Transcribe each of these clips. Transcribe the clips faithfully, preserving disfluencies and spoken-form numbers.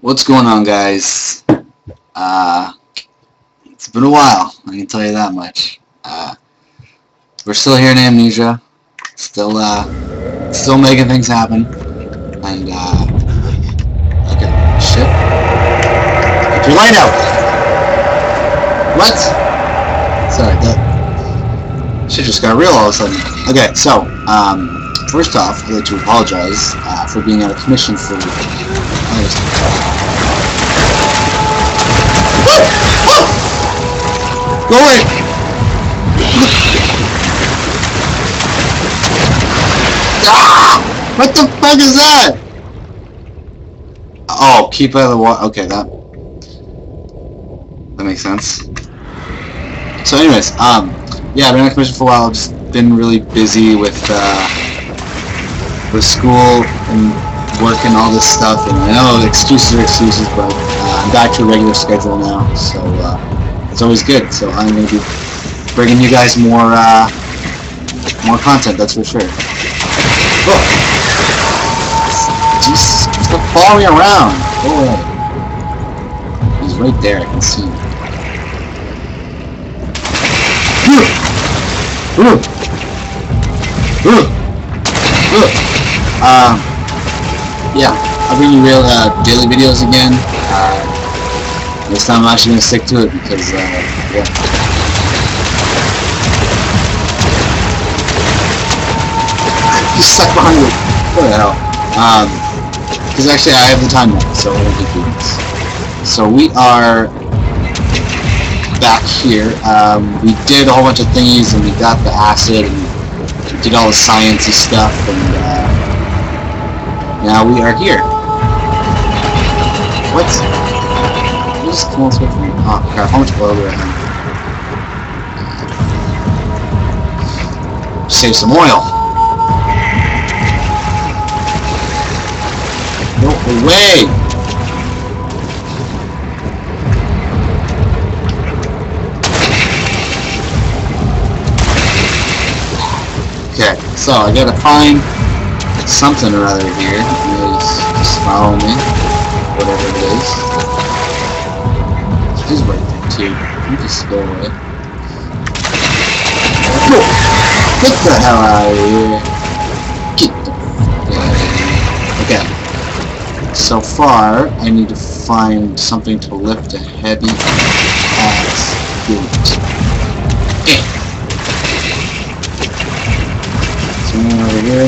What's going on, guys? Uh, it's been a while, I can tell you that much. Uh, we're still here in Amnesia, still, uh, still making things happen, and, uh, okay, shit. Get your light out! What? Sorry, that shit just got real all of a sudden. Okay, so, um, first off, I'd like to apologize, uh, for being out of commission for August. Go away! Ah! What the fuck is that? Oh, keep out of the water. Okay, that that makes sense. So, anyways, um, yeah, I've been on commission for a while. I've just been really busy with uh, with school and work and all this stuff. And I know excuses are excuses, but uh, I'm back to a regular schedule now. So. Uh, It's always good, so I'm going to be bringing you guys more, uh, more content, that's for sure. Oh! Jesus, stop following me around! Go away. He's right there, I can see him. Um, yeah, I'll bring you real, uh, daily videos again. Uh, This time I'm actually going to stick to it because, uh, yeah. You stuck behind me. What the hell? Um, because actually I have the time now, so I won't keep doing this. So we are back here. Um, we did a whole bunch of thingies and we got the acid and we did all the sciencey stuff and, uh, now we are here. What? Just come on, switch me. Oh crap, how much oil do I have? Save some oil. Go away! Okay, so I gotta find something or other here. Just, just follow me. Whatever it is. He's right there too. You just go away. No! Get the hell out of here! Get the fuck out of here. Okay. So far, I need to find something to lift a heavy ass boot. Eh. Something over here.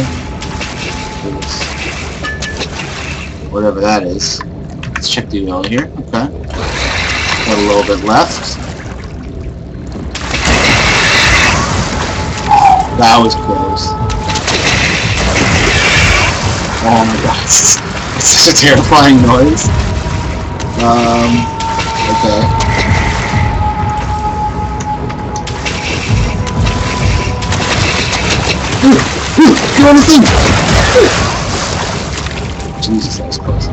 Whatever that is. Let's check the oil here. Okay. Got a little bit left. That was close. Oh my god, it's, it's such a terrifying noise. Um, okay. Ooh, ooh, get on the thing! Ooh. Jesus, that was close.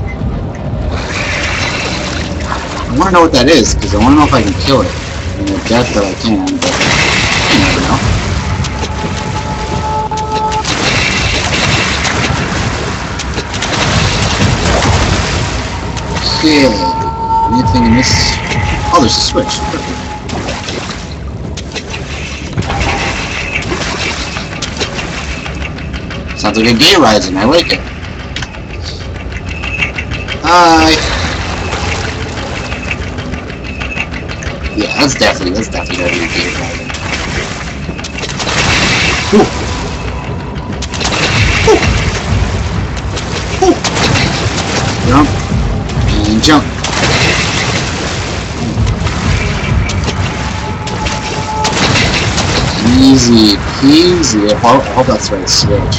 I want to know what that is, because I want to know if I can kill it. I mean, I doubt that I can, but you never know. Okay, anything in this? Oh, there's a switch. Perfect. Sounds like a gay rising. I like it. Hi. Yeah, that's definitely, that's definitely gonna be a game driving. Ooh. Ooh. Ooh. Jump. And jump. Easy peasy. I hope, I hope that's the right switch.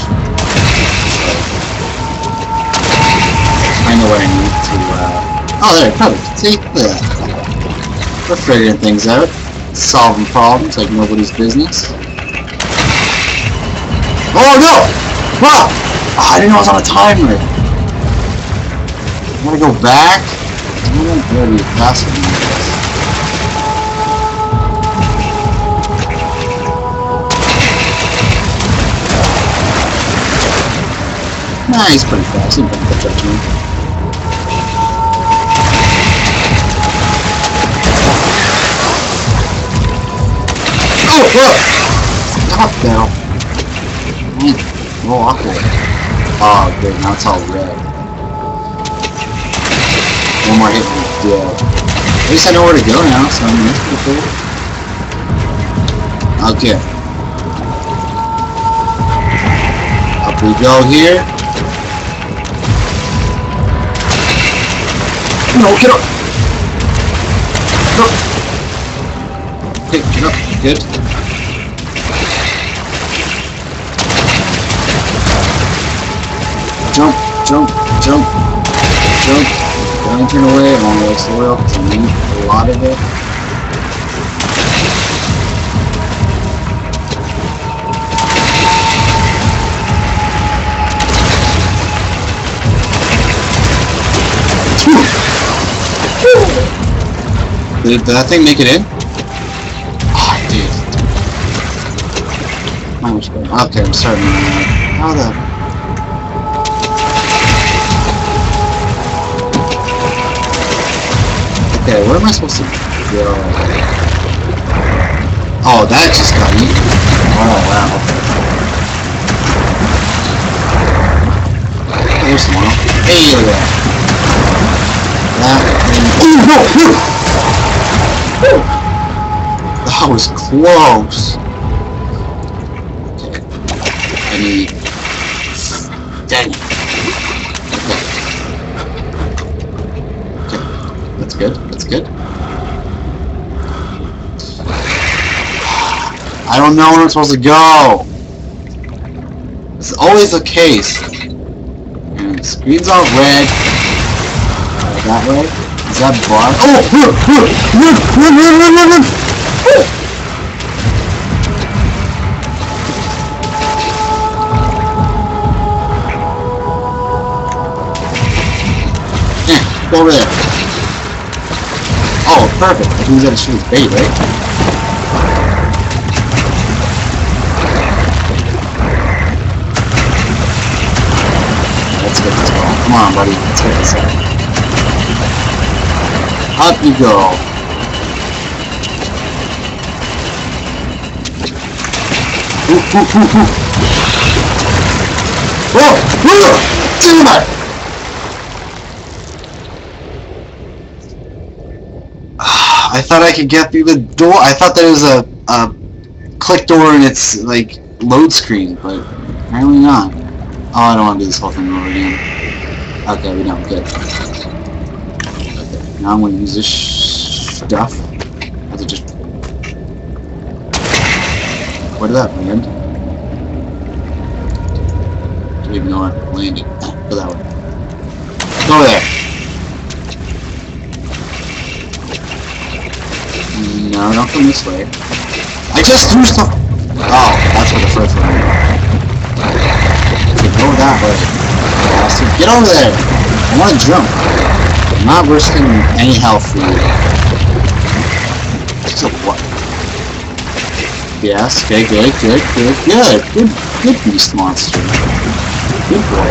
I know what I need to, uh... oh, there, perfect. See? Look at that. We're figuring things out, solving problems like nobody's business. Oh no! Wow! Oh, I didn't know I was on a timer! I'm gonna go back? I'm gonna be faster than this. Nah, he's pretty fast. He didn't judge me. Whoa! Stop now. Mm, go off there. Oh, great. Now it's all red. One more hit and we're dead. At least I know where to go now, so I'm pretty cool. Okay. Up we go here. No, get up! No! Okay, get up. Good. Jump, jump, jump, jump. Don't turn away, I'm on the soil because I need a lot of it. Did, did that thing make it in? Oh, dude. How much better? Okay, I'm starting to run. How the... Okay, where am I supposed to go? Oh, that just got eaten. Oh, wow. Okay. There's one. Hey, look at that. That thing. Oh, no! That was close. Okay. I need... Dang it. Okay. Okay. That's good. That's good. I don't know where I'm supposed to go. It's always the case. And the screen's all red. Uh, that way. Is that bar? Oh! Run! Run! Run! Run! Run! Run! Yeah, go over there. Oh, perfect. I think he's gotta shoot his bait, right? Let's get this ball. Come on, buddy. Let's get this out. Up you go. Ooh, ooh, ooh, ooh. Whoa! Whoa! Damn it! I thought I could get through the door. I thought there was a, a click door in its like load screen, but apparently not. Oh, I don't want to do this whole thing over again. Okay, we know. Good. Now I'm going to use this stuff. As it just... Where did that land? Don't even know where it landed. Go that way. Go over there. No, don't come this way. I just threw stuff... Oh, that's where the first one is. Okay, go that way. Get over there! I want to jump. I'm not risking any health for you. Just a what? Yes, okay, good, good, good, good, good, good beast monster. Good boy.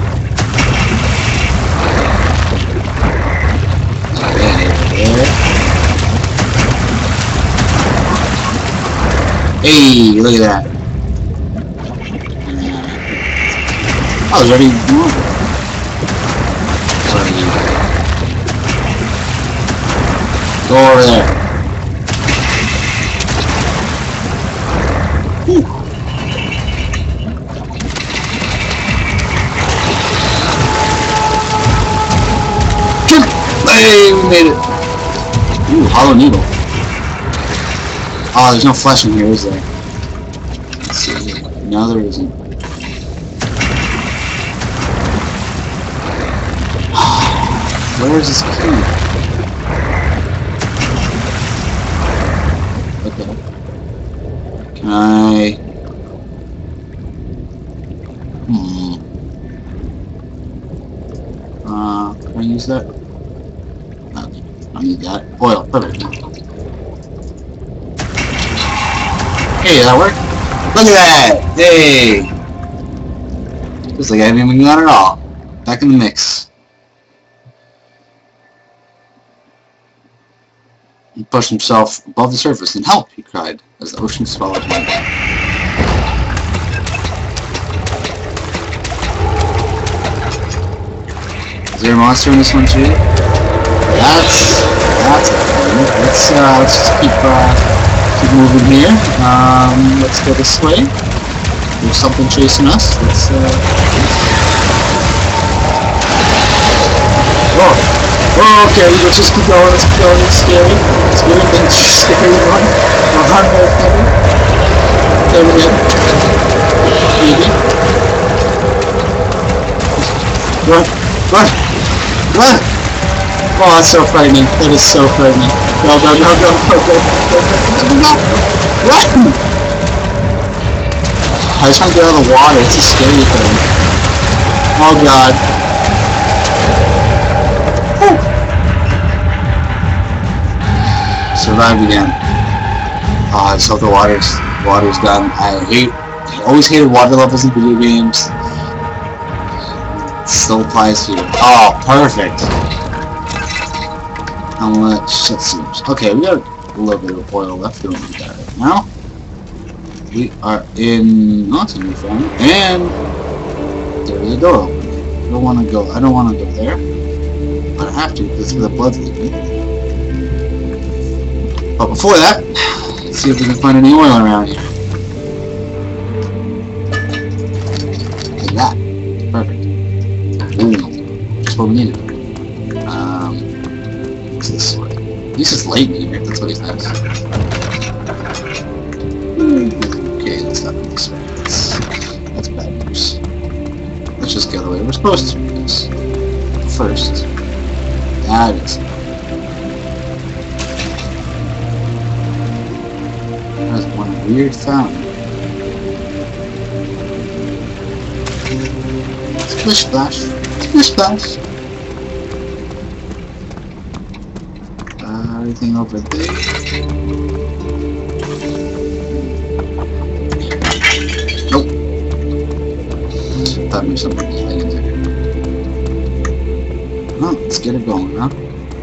Hey, look at that. Oh, there's already more. Go over there. Whew. Hey, we made it. Ooh, hollow needle. Oh, there's no flesh in here, is there? Let's see. No, there isn't. Where is this key? Okay. Can I... Hmm. Uh, can I use that? No, I don't need that. Oil, perfect. Hey, that worked? Look at that! Hey! Looks like I haven't even gone at all. Back in the mix. He pushed himself above the surface. "And help!" he cried, as the ocean swallowed him down. Is there a monster in this one too? That's that's a thing. Let's uh, let's just keep uh, keep moving here. Um, let's go this way. There's something chasing us. Let's uh. Oh, oh, okay. Let's just keep going. Let's keep going. It's scary. It's scary. It's scary one. We're hard mode cover. Okay, we're good. Maybe. Run, run, run! Oh, that's so frightening. That is so frightening. Go, go, go, go, go, go, go, go, go, go, run! I just want to get out of the water. It's a scary thing. Oh God. Whew. Survived again. Oh, I just hope the water's water's gone. I hate. I always hated water levels in video games. It still applies here. Oh, perfect. How much? Let's see. Okay, we got a little bit of oil left. We don't need that right now. We are in. Oh, it's a new phone. And there's a door open. I don't want to go. I don't want to go there. But I have to because the blood's leaking. But before that, let's see if we can find any oil around here. Like that. Perfect. Ooh, just what we needed. Um, what's this way? At least it's light in here. That's what he's nice. Okay, that's not an experience. That's bad news. Let's just go the way we're supposed to. Because first, that is. That is one weird fountain. Splish splash. Splish splash. Uh, everything over there. Nope. Thought maybe something was laying there. Well, let's get it going, huh?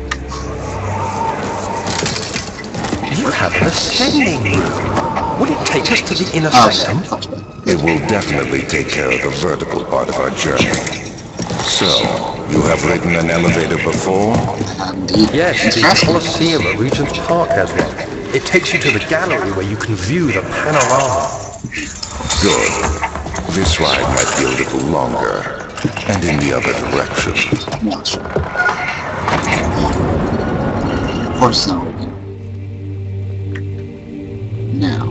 You have an ascending room. Would it take us to the inner Oh, section? It will definitely take care of the vertical part of our journey. So, you have ridden an elevator before? Indeed. Yes, the Colosseum at Regent's Park has one. It takes you to the gallery where you can view the panorama. Good. This ride might be a little longer, and in the other direction. No, sure. Of course it's not working. Now.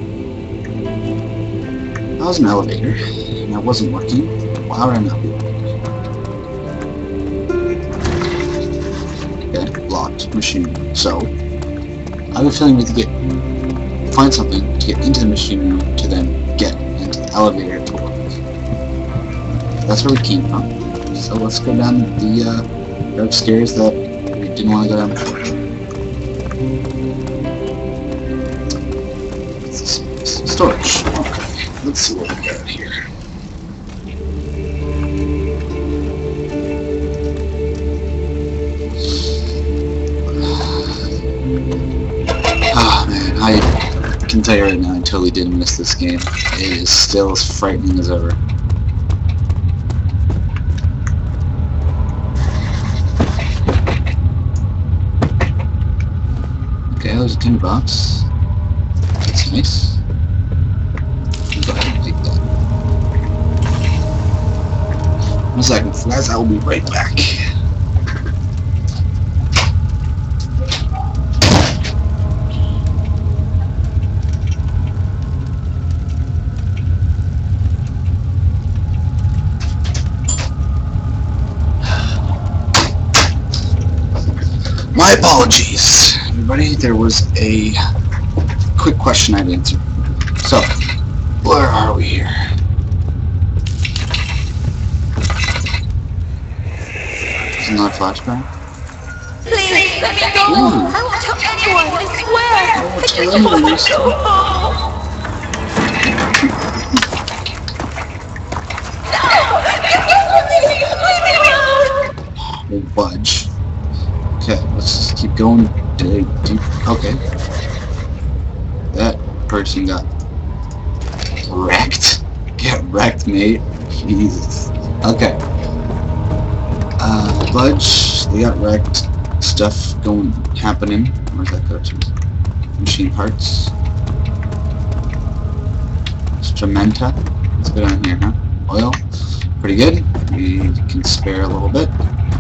That was an elevator, and that wasn't working. Why would I not be working? Okay, locked machine. So, I have a feeling we have to get find something to get into the machine room to then get into the elevator to work. That's where we came from. So let's go down the uh, dark stairs that we didn't want to go down before. What's this? Storage. Okay. Let's see what we got here. Ah, oh, man, I can tell you right now, I totally didn't miss this game. It is still as frightening as ever. Okay, there's a tin box. That's nice. Go ahead and take that. One second, guys, I will be right back. My apologies, everybody. There was a quick question I'd answer. So, where are we here? Is it not a flashback? Please, let me go! Ooh. I won't tell anyone, I swear! Oh, I just tell want anyone. to go home! No! You can't leave me! Leave me alone! We'll budge. Okay, let's just keep going. Dig deep. Okay. That person got wrecked. Get wrecked, mate. Jesus. Okay. Uh, Budge, they got wrecked. Stuff going, happening. Where's that go to? Machine parts. Instrumenta. Let's go down here, huh? Oil. Pretty good. We can spare a little bit.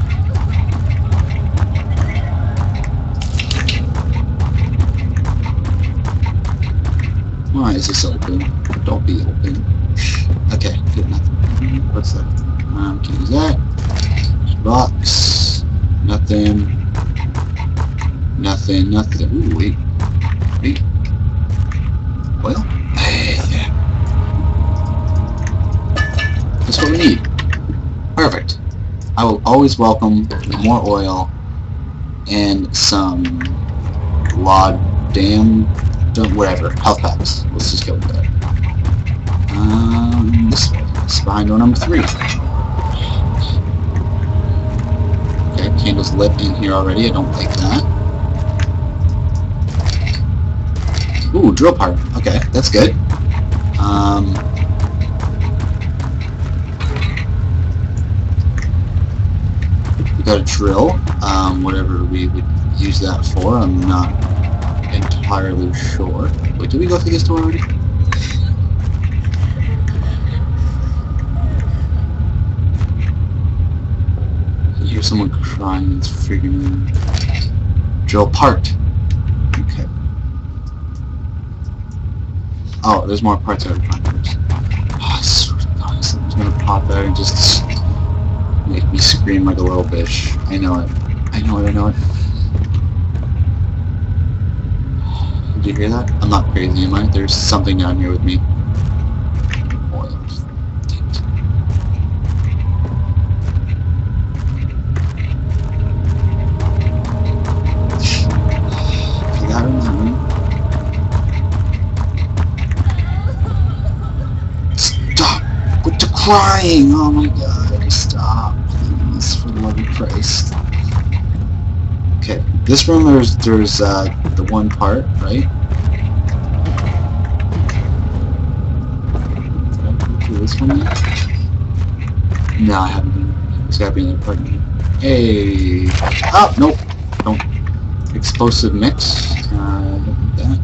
Why is this open? Don't be open. Okay, good, nothing. What's that? Um, can use that. Box. Nothing. Nothing, nothing. Ooh, wait. Wait. Well, hey, yeah. That's what we need. Perfect. I will always welcome more oil and some law damn whatever health packs. Let's just go with that. Um, this way. It's behind door number three. Okay, candle's lit in here already. I don't like that. Ooh, drill part. Okay, that's good. Um, we got a drill. Um, whatever we would use that for, I'm not entirely sure. Wait, did we go through this door already? I hear someone crying. It's freaking drill part. Okay. Oh, there's more parts I gotta find first. Oh, I swear to God, something's gonna pop out and just make me scream like a little bitch. I know it. I know it, I know it. Did you hear that? I'm not crazy, am I? There's something down here with me. Oil. Damn it. You got him, honey. Stop! Quit the crying! Oh my God! Stop, please, for the love of Christ. Okay, this room there's there's uh, the one part, right? Did I go through this one yet? No, I haven't been. There's gotta be another part in here. Hey! Oh, nope. Don't. Explosive mix. Uh, don't need that.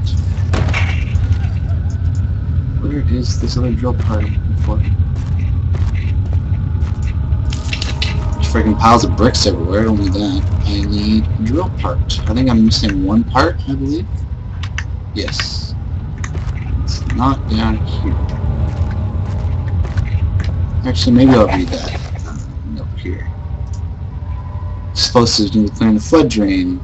Where is this other drill part I'm looking for? Freaking piles of bricks everywhere. I don't need that. I need a drill part. I think I'm missing one part, I believe. Yes. It's not down here. Actually, maybe I'll read that. Uh, up here. Explosives need to clear the flood drain.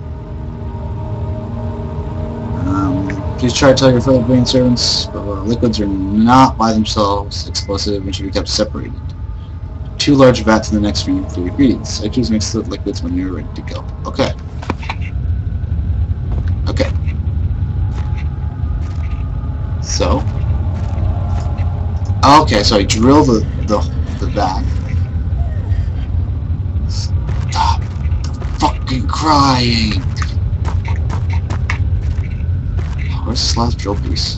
Um, please try to tell your flood drain servants, but liquids are not by themselves explosive and should be kept separated. Two large vats in the next room for your ingredients. I choose mix the liquids when you're ready to go. Okay. Okay. So. Okay, so I drill the the the vat. Stop fucking crying. Where's this last drill piece?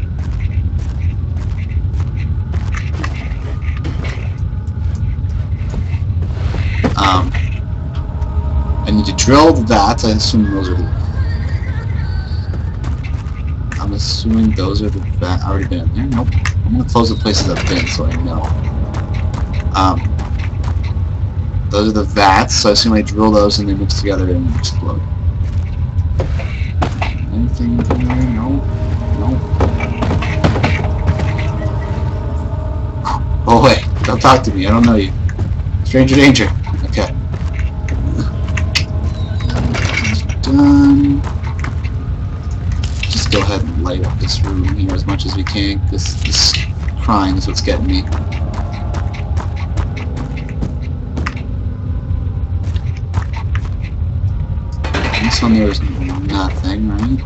Um, I need to drill the vats. I assume those are the... I'm assuming those are the vats. Already been in there? Nope. I'm going to close the places I've been so I know. Um, those are the vats, so I assume I drill those and they mix together and explode. Anything in there? No. No. Oh wait, don't talk to me. I don't know you. Stranger danger. Okay. Done. Just go ahead and light up this room here as much as we can. This this crying is what's getting me. This one there is nothing, right?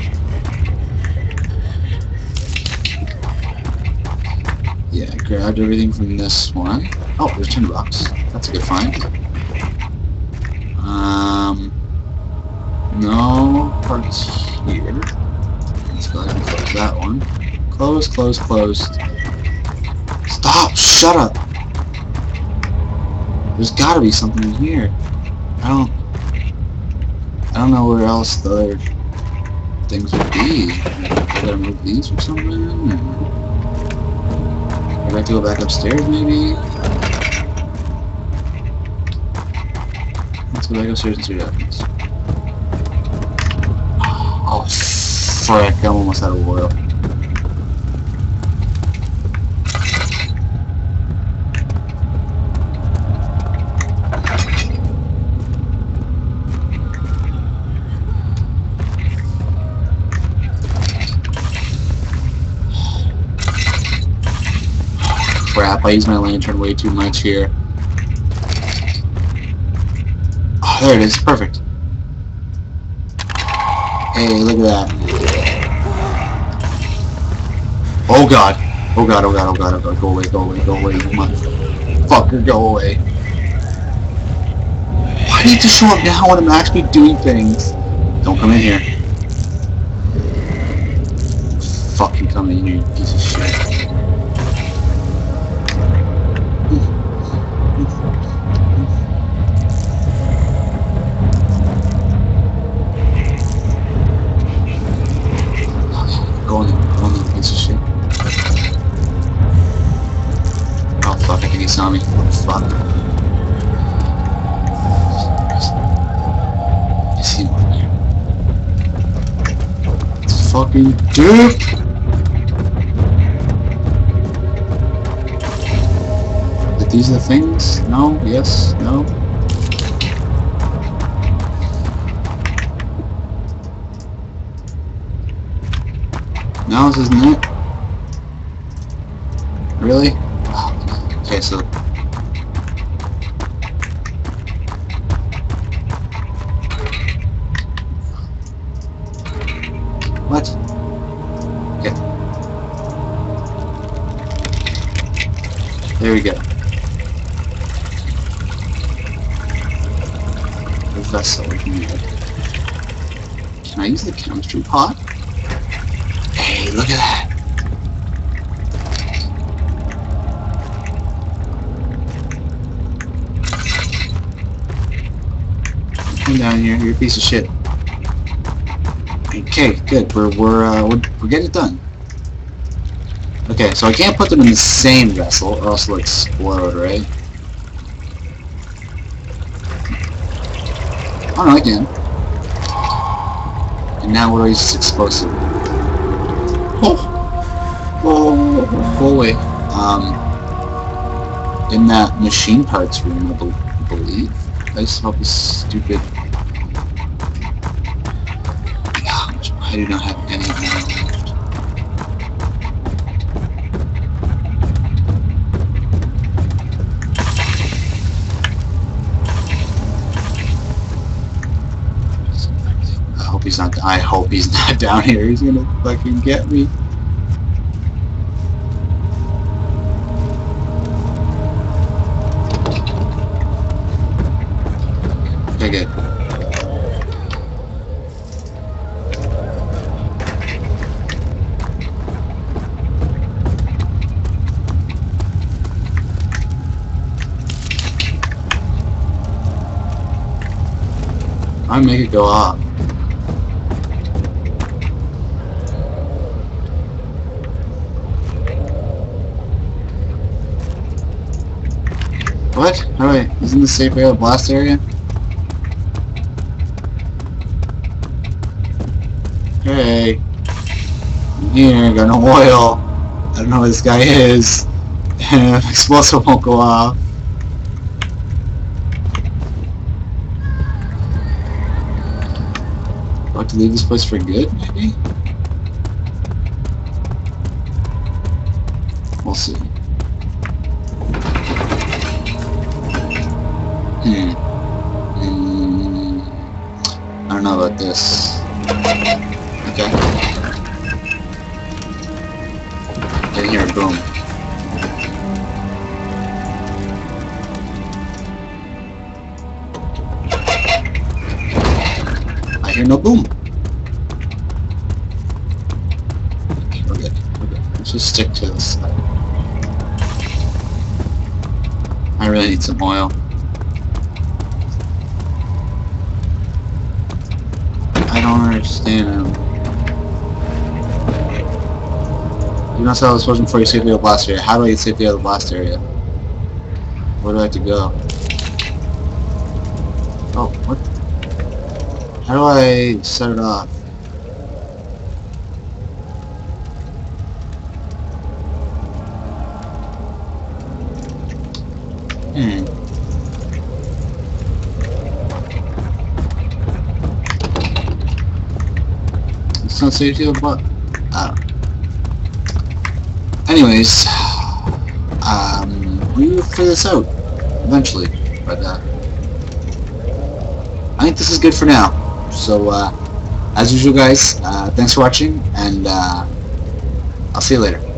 Yeah, I grabbed everything from this one. Oh, there's a tin box. That's a good find. Um, parts here. Let's go ahead and close that one. Close, close, closed. Stop! Shut up! There's gotta be something in here. I don't... I don't know where else the other things would be. I gotta move these or something? Or... I have to go back upstairs, maybe? Let's go back upstairs and see what happens. Oh, frick, I'm almost out of oil. Crap, I use my lantern way too much here. Oh, there it is. Perfect. Hey, look at that. Oh god. Oh god, oh god, oh god, oh god. Go away, go away, go away, you motherfucker, go away. Why do you have to show up now when I'm actually doing things? Don't come in here. Fucking come in here, you piece of shit. Go on, go on, piece of shit. Oh fuck, I think he saw me. Oh fuck. I see him over there. It's fucking dick! But these are the things? No? Yes? No? No, this isn't it. Really? Okay, so... What? Okay. There we go. The vessel we can use. Can I use the chemistry pot? Hey, look at that! Come down here, you're a piece of shit. Okay, good. We're we're uh, we're, we're getting it done. Okay, so I can't put them in the same vessel, or else they'll explode, right? Oh no, I can. And now what do I use this explosive? Oh, oh, go away. Um, in that machine parts room, I be believe. I just hope this stupid. Gosh, I do not have any ammo left. I hope he's not. I hope he's not down here. He's gonna fucking get me. Okay, good. I make it go up. What? Oh wait, isn't this safe area the blast area? Hey, I'm here, got no oil. I don't know who this guy is. And explosive won't go off. Do I have to leave this place for good, maybe? We'll see. Hmm. Hmm. I don't know about this. Okay. Get in here, boom. I hear no boom. just stick to this. I really need some oil. I don't understand. You must have a explosion before you safely out of the blast area. How do I get safely out of the blast area? Where do I have to go? Oh, what? How do I set it off? Hmm. It's not safety of the blast. I don't know. Anyways, um, we will figure this out eventually, but uh, I think this is good for now. So, uh, as usual, guys, uh, thanks for watching, and uh, I'll see you later.